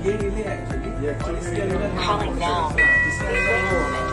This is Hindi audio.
ये relay actually Calling now. Wait a minute.